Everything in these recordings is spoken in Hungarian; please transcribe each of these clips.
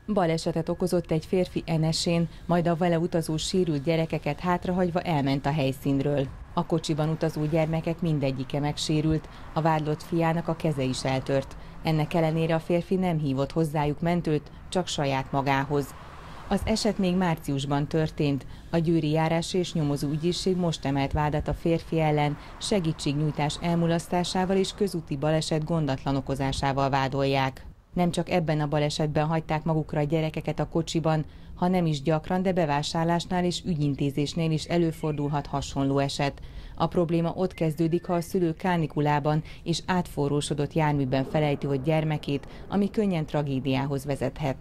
Balesetet okozott egy férfi NS-én, majd a vele utazó sérült gyerekeket hátrahagyva elment a helyszínről. A kocsiban utazó gyermekek mindegyike megsérült, a vádlott fiának a keze is eltört. Ennek ellenére a férfi nem hívott hozzájuk mentőt, csak saját magához. Az eset még márciusban történt. A Győri Járás és Nyomozó Ügyészség most emelt vádat a férfi ellen, segítségnyújtás elmulasztásával és közúti baleset gondatlan okozásával vádolják. Nem csak ebben a balesetben hagyták magukra a gyerekeket a kocsiban, ha nem is gyakran, de bevásárlásnál és ügyintézésnél is előfordulhat hasonló eset. A probléma ott kezdődik, ha a szülő kánikulában és átforrósodott járműben felejti ott gyermekét, ami könnyen tragédiához vezethet.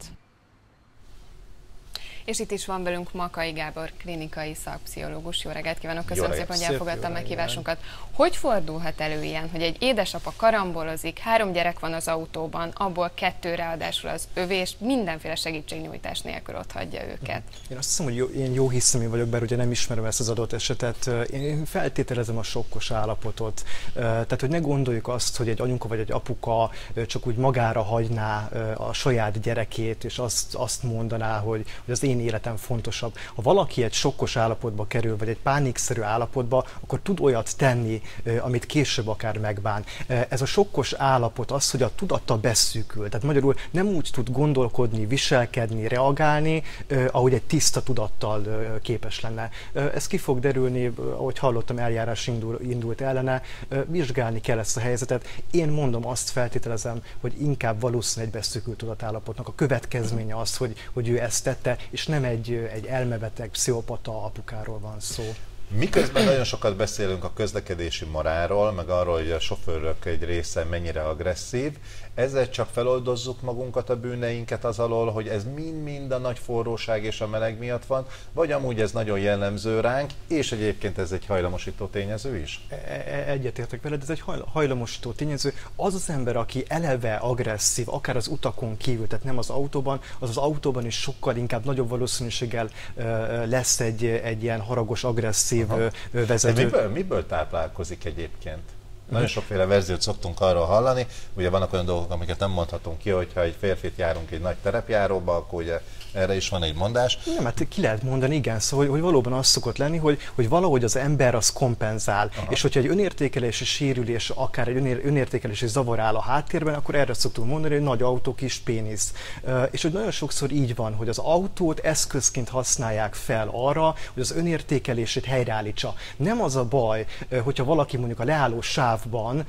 És itt is van velünk Makay Gábor, klinikai szakpszichológus. Jó reggelt kívánok, köszönöm szépen, hogy elfogadta a meghívásunkat. Hogy fordulhat elő ilyen, hogy egy édesapa karambolozik, 3 gyerek van az autóban, abból 2 ráadásul az övé, és mindenféle segítségnyújtás nélkül ott hagyja őket? Én azt hiszem, hogy én jó hiszemű vagyok, bár ugye nem ismerem ezt az adott esetet. Én feltételezem a sokkos állapotot. Tehát, hogy ne gondoljuk azt, hogy egy anyuka vagy egy apuka csak úgy magára hagyná a saját gyerekét, és azt mondaná, hogy az én életem fontosabb. Ha valaki egy sokkos állapotba kerül, vagy egy pánikszerű állapotba, akkor tud olyat tenni, amit később akár megbán. Ez a sokkos állapot az, hogy a tudata beszűkül. Tehát magyarul nem úgy tud gondolkodni, viselkedni, reagálni, ahogy egy tiszta tudattal képes lenne. Ez ki fog derülni, ahogy hallottam, eljárás indult ellene, vizsgálni kell ezt a helyzetet. Én mondom, azt feltételezem, hogy inkább valószínűleg egy beszűkült tudatállapotnak a következménye az, hogy ő ezt tette, és nem egy elmebeteg, pszichopata apukáról van szó. Miközben nagyon sokat beszélünk a közlekedési morálról, meg arról, hogy a sofőrök egy része mennyire agresszív, ezzel csak feloldozzuk magunkat, a bűneinket az alól, hogy ez mind-mind a nagy forróság és a meleg miatt van, vagy amúgy ez nagyon jellemző ránk, és egyébként ez egy hajlamosító tényező is? Egyetértek veled, ez egy hajlamosító tényező. Az az ember, aki eleve agresszív, akár az utakon kívül, tehát nem az autóban, az autóban is sokkal inkább nagyobb valószínűséggel lesz egy ilyen haragos, agresszív vezető. Miből táplálkozik egyébként? Nagyon sokféle verziót szoktunk arról hallani, ugye vannak olyan dolgok, amiket nem mondhatunk ki, hogyha egy férfit járunk egy nagy terepjáróba, akkor ugye erre is van egy mondás. Nem, hát ki lehet mondani, igen, szóval, hogy valóban az szokott lenni, hogy valahogy az ember az kompenzál, és hogyha egy önértékelési sérülés, akár egy önértékelési zavar áll a háttérben, akkor erre szoktunk mondani, hogy nagy autó, kis pénisz. És hogy nagyon sokszor így van, hogy az autót eszközként használják fel arra, hogy az önértékelését helyreállítsa. Nem az a baj, hogyha valaki mondjuk a leálló sávban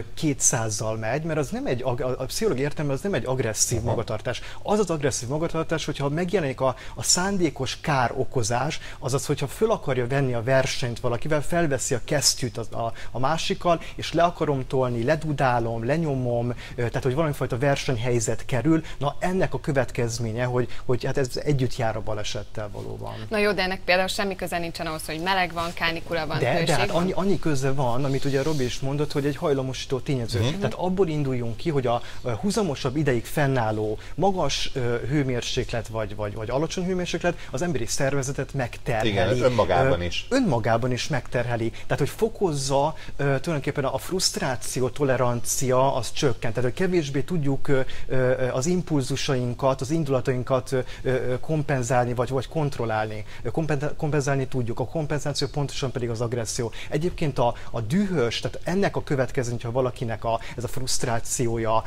200-zal megy, mert az nem a pszichológiai értelemben az nem egy agresszív magatartás. Az az agresszív magatartás, hogyha megjelenik a szándékos károkozás, azaz, hogyha föl akarja venni a versenyt valakivel, felveszi a kesztyűt a másikkal, és le akarom tolni, ledudálom, lenyomom, tehát hogy valamifajta versenyhelyzet kerül, na ennek a következménye, hogy hát ez együtt jár a balesettel valóban. Na jó, de ennek például semmi köze nincsen ahhoz, hogy meleg van, kánikula van, hőség de hát van. annyi köze van, amit ugye Robi is mondott, hogy egy hajlamosító tényező. Tehát abból induljunk ki, hogy a húzamosabb ideig fennálló magas hőmérséklet vagy alacsony hőmérséklet az emberi szervezetet megterheli. Igen, önmagában is. Önmagában is megterheli. Tehát, hogy fokozza tulajdonképpen a frusztráció, tolerancia, az csökkent. Tehát, hogy kevésbé tudjuk az impulzusainkat, az indulatainkat kompenzálni, vagy kontrollálni. Kompenzálni tudjuk. A kompenzáció pontosan pedig az agresszió. Egyébként a dühös, tehát ennek a következmény, ha valakinek ez a frusztrációja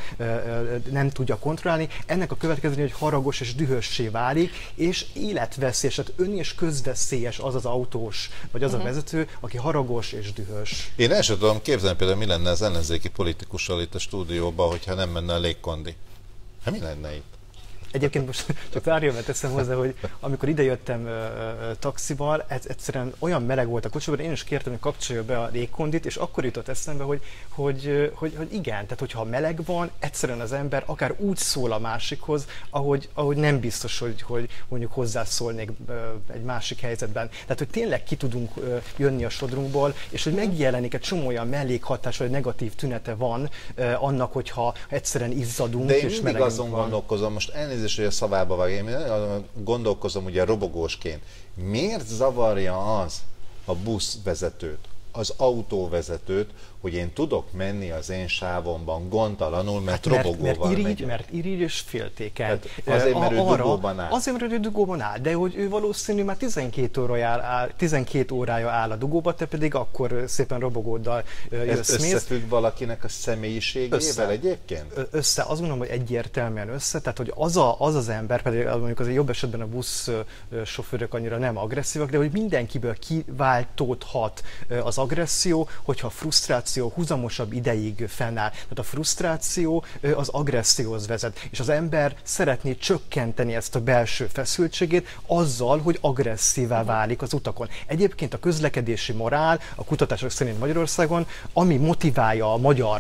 nem tudja kontrollálni, ennek a következmény, hogy haragos és dühössé válik, és életveszélyes, tehát ön- és közveszélyes az az autós, vagy az a vezető, aki haragos és dühös. Én el sem tudom képzelni például, mi lenne az ellenzéki politikussal itt a stúdióban, hogyha nem menne a légkondi. Hát mi lenne itt? Egyébként most csak várjál, teszem hozzá, hogy amikor idejöttem taxival, egyszerűen olyan meleg volt a kocsiban, én is kértem, hogy kapcsolja be a légkondit, és akkor jutott eszembe, hogy igen, tehát hogyha meleg van, egyszerűen az ember akár úgy szól a másikhoz, ahogy nem biztos, hogy mondjuk hozzászólnék egy másik helyzetben. Tehát, hogy tényleg ki tudunk jönni a sodrunkból, és hogy megjelenik egy csomó olyan mellékhatás, vagy negatív tünete van annak, hogyha egyszerűen izzadunk, de én és mindig azon gondolkozom, most elnézést, hogy a szavába vág, én gondolkozom ugye robogósként. Miért zavarja az a buszvezetőt, az autóvezetőt, hogy én tudok menni az én sávomban gondtalanul, mert robogóval megyek. Mert irigy és féltékeny. Azért, mert ő dugóban áll. Azért, mert ő dugóban áll, de hogy ő valószínű már 12 órája áll a dugóba, te pedig akkor szépen robogóddal jössz. Ez összefügg valakinek a személyiségével egyébként? Azt gondolom, hogy egyértelműen tehát hogy az ember, pedig mondjuk azért jobb esetben a buszsofőrök annyira nem agresszívak, de hogy mindenkiből kiváltódhat az agresszió, hogyha a frusztráció huzamosabb ideig fennáll. Tehát a frusztráció az agresszióhoz vezet, és az ember szeretné csökkenteni ezt a belső feszültségét azzal, hogy agresszívá válik az utakon. Egyébként a közlekedési morál a kutatások szerint Magyarországon, ami motiválja a magyar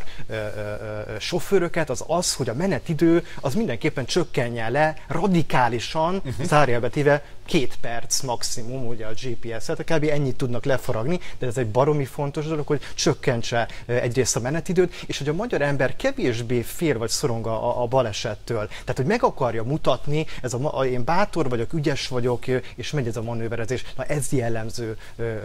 sofőröket, az, hogy a menetidő az mindenképpen csökkenjen le radikálisan, zárójelbe téve 2 perc maximum, ugye a GPS-et, kb. Ennyit tudnak lefaragni, de ez egy baromi fontos dolog, hogy csökkentse egyrészt a menetidőt, és hogy a magyar ember kevésbé fél vagy szorong a balesettől. Tehát, hogy meg akarja mutatni, én bátor vagyok, ügyes vagyok, és megy ez a manőverezés. Na ez jellemző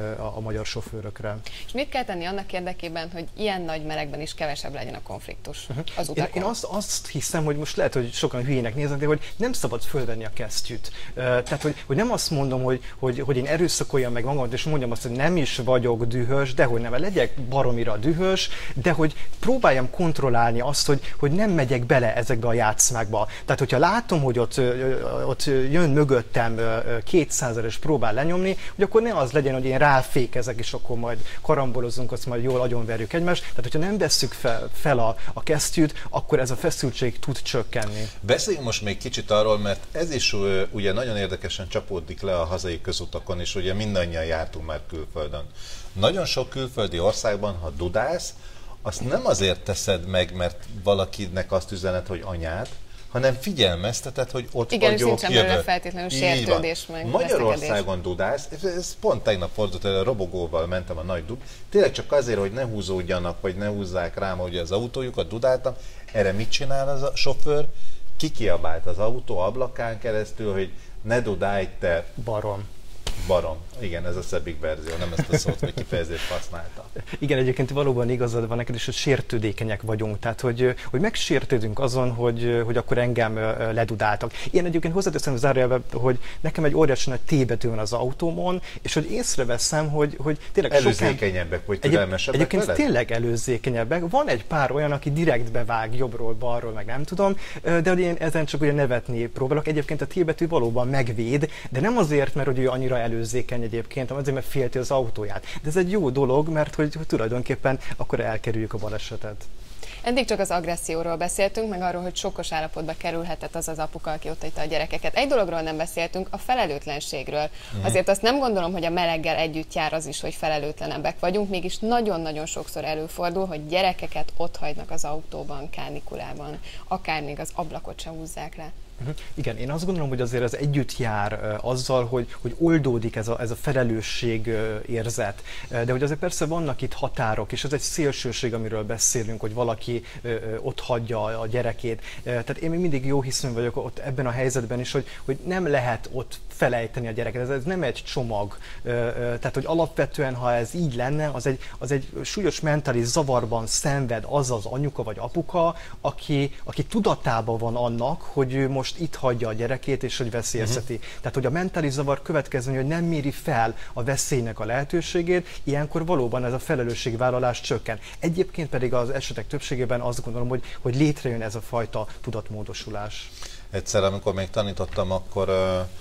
a magyar sofőrökre. És mit kell tenni annak érdekében, hogy ilyen nagy melegben is kevesebb legyen a konfliktus az utakon? Én azt hiszem, hogy most lehet, hogy sokan hülyének néznek, de hogy nem szabad fölvenni a kesztyűt. Tehát, hogy nem azt mondom, hogy én erőszakoljam meg magamat, és mondjam azt, hogy nem is vagyok dühös, dehogy nem, legyek baromira dühös, de hogy próbáljam kontrollálni azt, hogy nem megyek bele ezekbe a játszmákba. Tehát, hogyha látom, hogy ott jön mögöttem 200-er és próbál lenyomni, hogy akkor ne az legyen, hogy én ráfékezek, és akkor majd karambolozunk, azt majd jól agyonverjük egymást. Tehát, hogyha nem vesszük fel a kesztyűt, akkor ez a feszültség tud csökkenni. Beszéljünk most még kicsit arról, mert ez is ugye nagyon érdekesen csapódik le a hazai közutakon, és ugye mindannyian jártunk már külföldön. Nagyon sok külföldi országban, ha dudálsz, azt nem azért teszed meg, mert valakinek azt üzenet, hogy anyád, hanem figyelmezteted, hogy ott igen, vagyok, jövök. Igen, és nincsen feltétlenül sértődés meg Magyarországon dudálsz, ez pont tegnap fordult, a robogóval mentem a nagy dud, tényleg csak azért, hogy ne húzódjanak, vagy ne húzzák rám, hogy az autójukat dudáltam. Erre mit csinál az a sofőr? Kikiabált az autó ablakán keresztül, hogy ne dudálj, te barom. Barom. Igen, ez a szebbik verzió, nem ezt a szót vagy kifejezést használta. Igen, egyébként valóban igazad van neked, és hogy sértődékenyek vagyunk. Tehát, hogy megsértődünk azon, hogy akkor engem ledudáltak. Én egyébként hozzáteszem zárójelbe, hogy nekem egy óriási nagy T betű van az autómon, és hogy észreveszem, hogy tényleg előzékenyebbek, vagy türelmesebbek egyébként veled? Tényleg előzékenyebbek. Van egy pár olyan, aki direktbe vág jobbról, balról, meg nem tudom, de hogy én ezen csak ugye nevetni próbálok. Egyébként a T betű valóban megvéd, de nem azért, mert hogy ő annyira előzékeny egyébként, hanem azért, mert félti az autóját. De ez egy jó dolog, mert hogy tulajdonképpen akkor elkerüljük a balesetet. Eddig csak az agresszióról beszéltünk, meg arról, hogy sokkos állapotba kerülhetett az az apuka, aki ott hagyta a gyerekeket. Egy dologról nem beszéltünk, a felelőtlenségről. Azért azt nem gondolom, hogy a meleggel együtt jár az is, hogy felelőtlenebbek vagyunk, mégis nagyon-nagyon sokszor előfordul, hogy gyerekeket ott hagynak az autóban, kánikulában, akár még az ablakot sem húzzák le. Igen, én azt gondolom, hogy azért ez együtt jár azzal, hogy oldódik ez a felelősség érzet. De hogy azért persze vannak itt határok, és ez egy szélsőség, amiről beszélünk, hogy valaki ott hagyja a gyerekét. Tehát én még mindig jó hiszemű vagyok ott ebben a helyzetben is, hogy nem lehet ott felejteni a gyereket. Ez nem egy csomag. Tehát, hogy alapvetően, ha ez így lenne, az egy súlyos mentális zavarban szenved az az anyuka vagy apuka, aki tudatában van annak, hogy ő most itt hagyja a gyerekét, és hogy veszélyezteti. Tehát, hogy a mentális zavar következménye, hogy nem méri fel a veszélynek a lehetőségét, ilyenkor valóban ez a felelősségvállalás csökken. Egyébként pedig az esetek többségében azt gondolom, hogy létrejön ez a fajta tudatmódosulás. Egyszer, amikor még tanítottam, akkor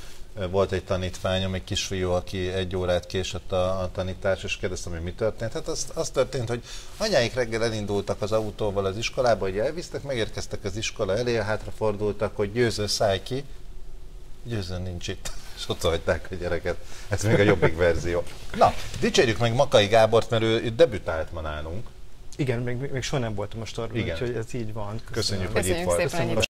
volt egy tanítványom, egy kisfiú, aki 1 órát késett a tanítás, és kérdeztem, hogy mi történt. Hát az történt, hogy anyáik reggel elindultak az autóval az iskolába, hogy elvisztek, megérkeztek az iskola elé, hátrafordultak, hogy Győző, szállj ki. Győző nincs itt. És ott hagyták a gyereket. Ez még a jobbik verzió. Na, dicsérjük meg Makay Gábort, mert ő debütált ma nálunk. Igen, még soha nem voltam most arról, úgyhogy ez így van. Köszönjük, hogy itt volt.